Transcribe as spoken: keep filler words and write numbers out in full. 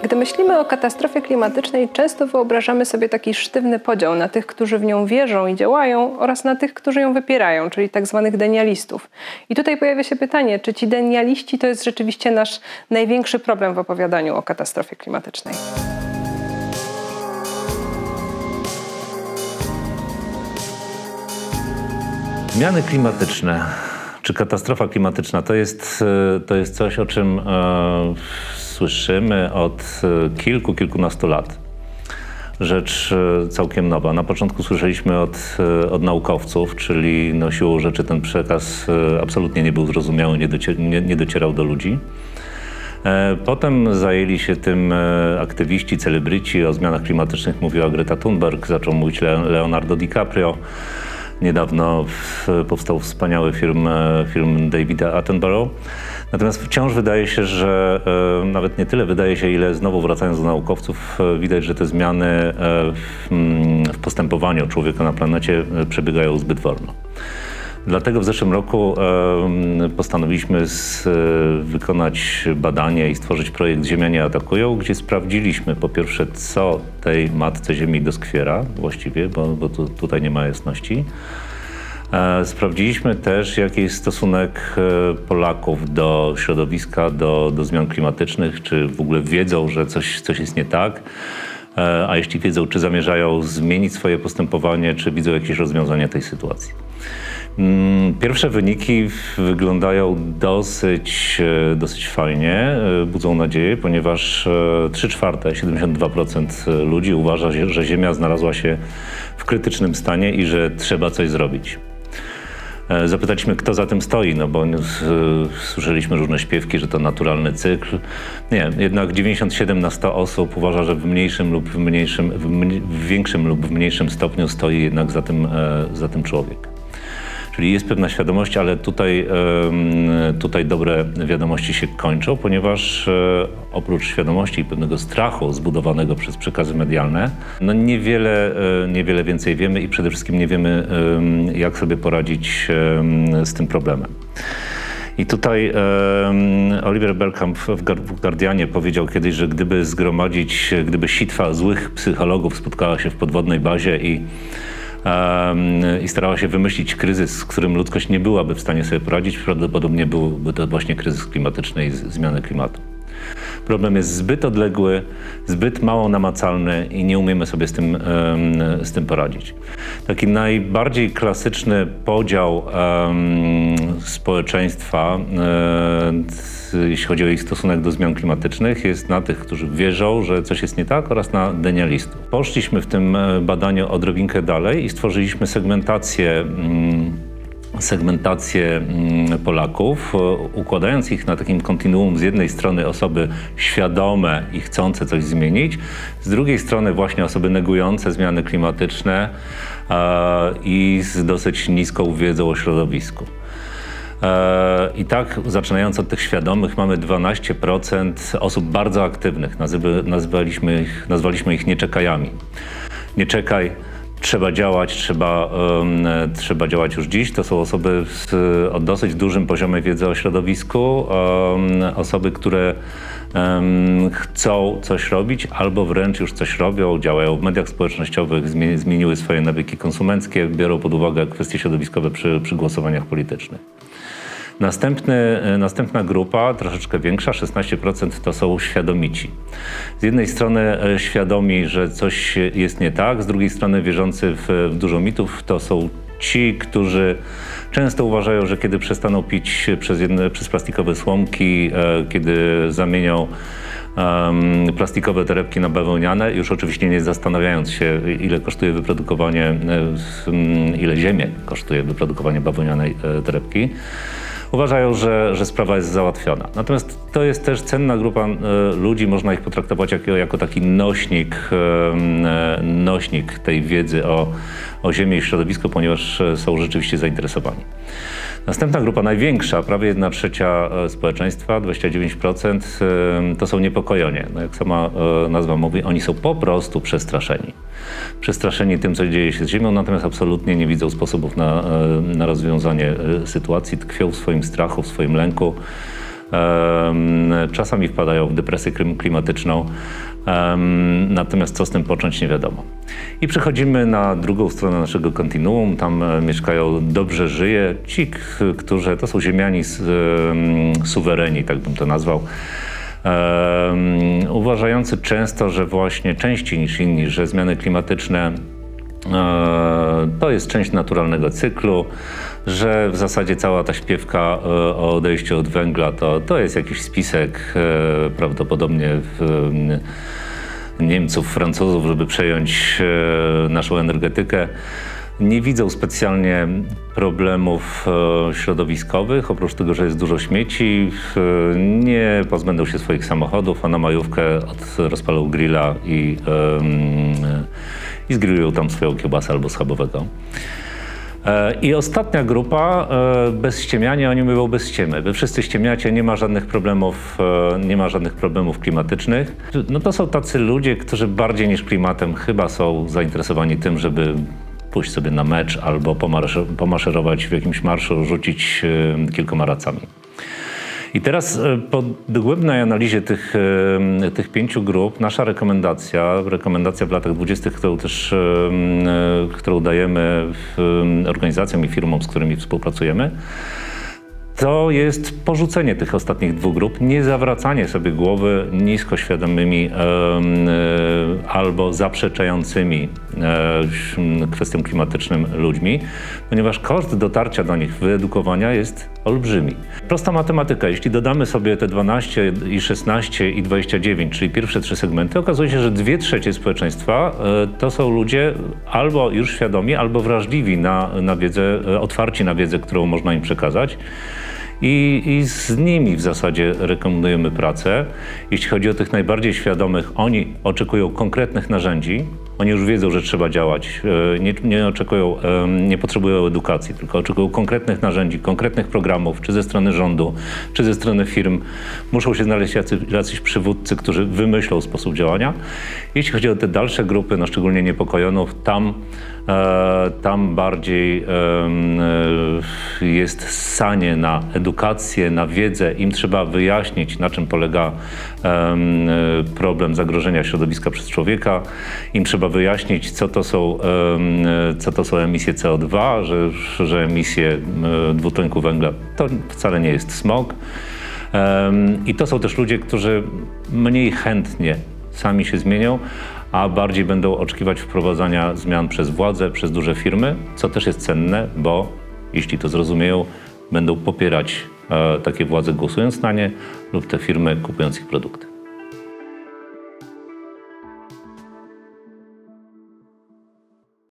Gdy myślimy o katastrofie klimatycznej, często wyobrażamy sobie taki sztywny podział na tych, którzy w nią wierzą i działają, oraz na tych, którzy ją wypierają, czyli tak zwanych denialistów. I tutaj pojawia się pytanie, czy ci denialiści to jest rzeczywiście nasz największy problem w opowiadaniu o katastrofie klimatycznej? Zmiany klimatyczne czy katastrofa klimatyczna to jest, to jest coś, o czym e, słyszymy od kilku, kilkunastu lat. Rzecz całkiem nowa. Na początku słyszeliśmy od, od naukowców, czyli no, siłą rzeczy ten przekaz absolutnie nie był zrozumiały, nie, docier nie, nie docierał do ludzi. E, potem zajęli się tym aktywiści, celebryci. O zmianach klimatycznych mówiła Greta Thunberg, zaczął mówić Le Leonardo DiCaprio. Niedawno powstał wspaniały film, film Davida Attenborough. Natomiast wciąż wydaje się, że e, nawet nie tyle wydaje się, ile znowu wracając do naukowców, e, widać, że te zmiany e, w, w postępowaniu człowieka na planecie e, przebiegają zbyt wolno. Dlatego w zeszłym roku e, postanowiliśmy z, e, wykonać badanie i stworzyć projekt Ziemia nie atakują, gdzie sprawdziliśmy po pierwsze, co tej matce Ziemi doskwiera właściwie, bo, bo tu, tutaj nie ma jasności. E, sprawdziliśmy też, jaki jest stosunek e, Polaków do środowiska, do, do zmian klimatycznych, czy w ogóle wiedzą, że coś, coś jest nie tak. E, a jeśli wiedzą, czy zamierzają zmienić swoje postępowanie, czy widzą jakieś rozwiązania tej sytuacji. Pierwsze wyniki wyglądają dosyć, dosyć fajnie, budzą nadzieję, ponieważ trzy czwarte, siedemdziesiąt dwa procent ludzi uważa, że Ziemia znalazła się w krytycznym stanie i że trzeba coś zrobić. Zapytaliśmy, kto za tym stoi, no bo słyszeliśmy różne śpiewki, że to naturalny cykl. Nie, jednak dziewięćdziesiąt siedem na sto osób uważa, że w mniejszym lub w mniejszym, w, mniej, w większym lub w mniejszym stopniu stoi jednak za tym, za tym człowiek. Czyli jest pewna świadomość, ale tutaj, tutaj dobre wiadomości się kończą, ponieważ oprócz świadomości i pewnego strachu zbudowanego przez przekazy medialne, no niewiele, niewiele więcej wiemy i przede wszystkim nie wiemy, jak sobie poradzić z tym problemem. I tutaj Oliver Bergkamp w Guardianie powiedział kiedyś, że gdyby zgromadzić, gdyby sitwa złych psychologów spotkała się w podwodnej bazie i i starała się wymyślić kryzys, z którym ludzkość nie byłaby w stanie sobie poradzić, prawdopodobnie byłby to właśnie kryzys klimatyczny i zmiany klimatu. Problem jest zbyt odległy, zbyt mało namacalny i nie umiemy sobie z tym, z tym poradzić. Taki najbardziej klasyczny podział um, społeczeństwa, um, jeśli chodzi o ich stosunek do zmian klimatycznych, jest na tych, którzy wierzą, że coś jest nie tak, oraz na denialistów. Poszliśmy w tym badaniu odrobinkę dalej i stworzyliśmy segmentację um, segmentację Polaków, układając ich na takim kontinuum z jednej strony osoby świadome i chcące coś zmienić, z drugiej strony właśnie osoby negujące zmiany klimatyczne i z dosyć niską wiedzą o środowisku. I tak, zaczynając od tych świadomych, mamy dwanaście procent osób bardzo aktywnych. Nazwaliśmy ich, nazwaliśmy ich nieczekajami. Nie czekaj, trzeba działać, trzeba, um, trzeba działać już dziś. To są osoby z, o dosyć dużym poziomie wiedzy o środowisku, um, osoby, które um, chcą coś robić albo wręcz już coś robią, działają w mediach społecznościowych, zmieni, zmieniły swoje nawyki konsumenckie, biorą pod uwagę kwestie środowiskowe przy, przy głosowaniach politycznych. Następny, następna grupa, troszeczkę większa, szesnaście procent, to są świadomici. Z jednej strony świadomi, że coś jest nie tak, z drugiej strony wierzący w, w dużo mitów, to są ci, którzy często uważają, że kiedy przestaną pić przez, jedne, przez plastikowe słomki, e, kiedy zamienią um, plastikowe torebki na bawełniane, już oczywiście nie zastanawiając się, ile kosztuje wyprodukowanie, e, ile ziemię kosztuje wyprodukowanie bawełnianej e, torebki, uważają, że, że sprawa jest załatwiona. Natomiast to jest też cenna grupa e, ludzi, można ich potraktować jako, jako taki nośnik, e, nośnik tej wiedzy o, o Ziemi i środowisku, ponieważ są rzeczywiście zainteresowani. Następna grupa, największa, prawie jedna trzecia społeczeństwa, dwadzieścia dziewięć procent, to są niepokojeni. No jak sama nazwa mówi, oni są po prostu przestraszeni. Przestraszeni tym, co dzieje się z Ziemią, natomiast absolutnie nie widzą sposobów na, na rozwiązanie sytuacji, tkwią w swoim strachu, w swoim lęku. Czasami wpadają w depresję klimatyczną, natomiast co z tym począć nie wiadomo. I przechodzimy na drugą stronę naszego kontinuum. Tam mieszkają dobrze żyje ci, którzy to są ziemiani suwereni, tak bym to nazwał. Um, uważający często, że właśnie częściej niż inni, że zmiany klimatyczne e, to jest część naturalnego cyklu, że w zasadzie cała ta śpiewka e, o odejściu od węgla to, to jest jakiś spisek e, prawdopodobnie w, e, Niemców, Francuzów, żeby przejąć e, naszą energetykę. Nie widzą specjalnie problemów e, środowiskowych, oprócz tego, że jest dużo śmieci. E, nie pozbędą się swoich samochodów, a na majówkę od, rozpalą grilla i, e, i zgrillują tam swoją kiełbasę albo schabowego. E, I ostatnia grupa, e, bez ściemiania, oni mówią bez ściemy. Wy wszyscy ściemiacie, nie ma żadnych problemów, e, nie ma żadnych problemów klimatycznych. No to są tacy ludzie, którzy bardziej niż klimatem chyba są zainteresowani tym, żeby pójść sobie na mecz albo pomaszerować w jakimś marszu, rzucić y, kilkoma racami. I teraz y, po dogłębnej analizie tych, y, tych pięciu grup nasza rekomendacja, rekomendacja w latach dwudziestych, którą też y, y, którą dajemy y, organizacjom i firmom, z którymi współpracujemy, to jest porzucenie tych ostatnich dwóch grup, nie zawracanie sobie głowy nisko świadomymi e, e, albo zaprzeczającymi e, kwestiom klimatycznym ludźmi, ponieważ koszt dotarcia do nich, wyedukowania jest olbrzymi. Prosta matematyka, jeśli dodamy sobie te dwanaście i szesnaście i dwadzieścia dziewięć, czyli pierwsze trzy segmenty, okazuje się, że dwie trzecie społeczeństwa e, to są ludzie albo już świadomi, albo wrażliwi na, na wiedzę, otwarci na wiedzę, którą można im przekazać. I, I z nimi w zasadzie rekomendujemy pracę. Jeśli chodzi o tych najbardziej świadomych, oni oczekują konkretnych narzędzi. Oni już wiedzą, że trzeba działać. Nie, nie oczekują, nie potrzebują edukacji, tylko oczekują konkretnych narzędzi, konkretnych programów, czy ze strony rządu, czy ze strony firm. Muszą się znaleźć jacyś, jacyś przywódcy, którzy wymyślą sposób działania. Jeśli chodzi o te dalsze grupy, no szczególnie niepokojonów, tam, tam bardziej jest ssanie na edukację, na wiedzę. Im trzeba wyjaśnić, na czym polega problem zagrożenia środowiska przez człowieka. Im trzeba wyjaśnić, co to są, co to są emisje C O dwa, że, że emisje dwutlenku węgla to wcale nie jest smog. I to są też ludzie, którzy mniej chętnie sami się zmienią, a bardziej będą oczekiwać wprowadzania zmian przez władze, przez duże firmy, co też jest cenne, bo jeśli to zrozumieją, będą popierać takie władze głosując na nie lub te firmy kupując ich produkty.